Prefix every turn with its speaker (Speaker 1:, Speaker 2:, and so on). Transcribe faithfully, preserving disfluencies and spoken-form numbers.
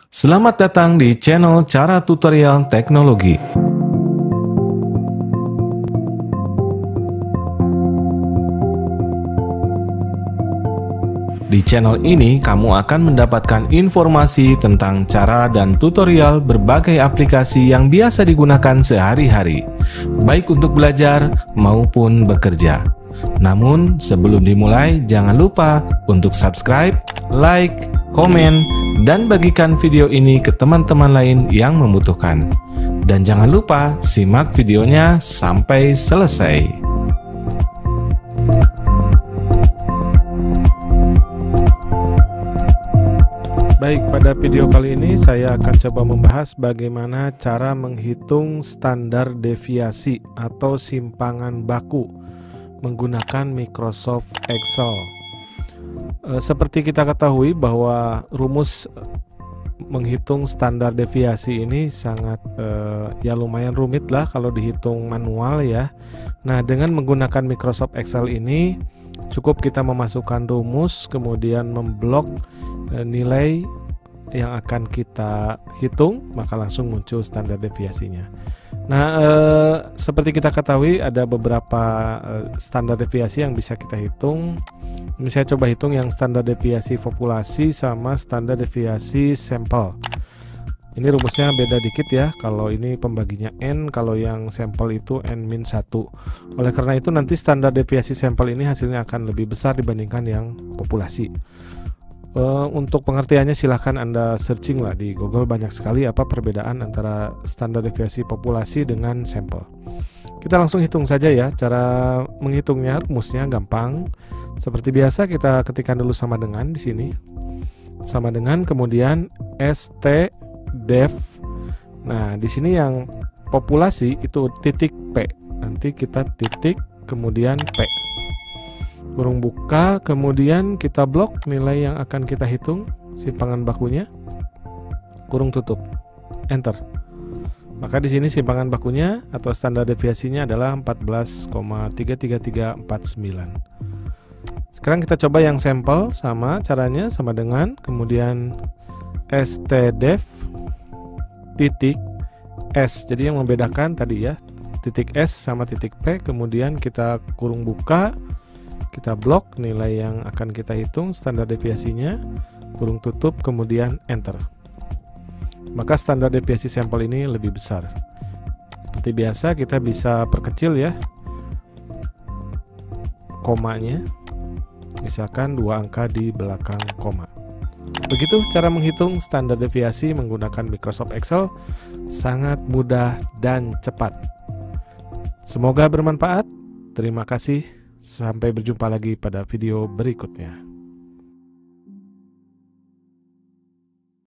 Speaker 1: Selamat datang di channel Cara Tutorial Teknologi. Di channel ini kamu akan mendapatkan informasi tentang cara dan tutorial berbagai aplikasi yang biasa digunakan sehari-hari, baik untuk belajar maupun bekerja. Namun sebelum dimulai, jangan lupa untuk subscribe, like, komen, dan bagikan video ini ke teman-teman lain yang membutuhkan. Dan jangan lupa simak videonya sampai selesai. Baik, pada video kali ini saya akan coba membahas bagaimana cara menghitung standar deviasi atau simpangan baku menggunakan Microsoft Excel. E, seperti kita ketahui bahwa rumus menghitung standar deviasi ini sangat e, ya lumayan rumit lah kalau dihitung manual ya. Nah, dengan menggunakan Microsoft Excel ini cukup kita memasukkan rumus kemudian memblok e, nilai yang akan kita hitung, maka langsung muncul standar deviasinya. Nah, eh, seperti kita ketahui ada beberapa eh, standar deviasi yang bisa kita hitung. Ini saya coba hitung yang standar deviasi populasi sama standar deviasi sampel. Ini rumusnya beda dikit ya. Kalau ini pembaginya N, kalau yang sampel itu N minus satu. Oleh karena itu nanti standar deviasi sampel ini hasilnya akan lebih besar dibandingkan yang populasi. Uh, untuk pengertiannya silahkan Anda searching lah di Google, banyak sekali apa perbedaan antara standar deviasi populasi dengan sampel. Kita langsung hitung saja ya. Cara menghitungnya rumusnya gampang. Seperti biasa kita ketikkan dulu sama dengan di sini. Sama dengan kemudian stdef. Nah, di sini yang populasi itu titik P. Nanti kita titik kemudian P. Kurung buka, kemudian kita blok nilai yang akan kita hitung, simpangan bakunya, kurung tutup, enter. Maka di sini simpangan bakunya atau standar deviasinya adalah empat belas koma tiga tiga tiga empat sembilan. Sekarang kita coba yang sampel, sama caranya sama dengan kemudian stdef titik s. Jadi yang membedakan tadi ya, titik s sama titik p, kemudian kita kurung buka, kita blok nilai yang akan kita hitung standar deviasinya, kurung tutup, kemudian enter. Maka standar deviasi sampel ini lebih besar. Seperti biasa kita bisa perkecil ya komanya, misalkan dua angka di belakang koma. Begitu cara menghitung standar deviasi menggunakan Microsoft Excel, sangat mudah dan cepat. Semoga bermanfaat. Terima kasih. Sampai berjumpa lagi pada video berikutnya.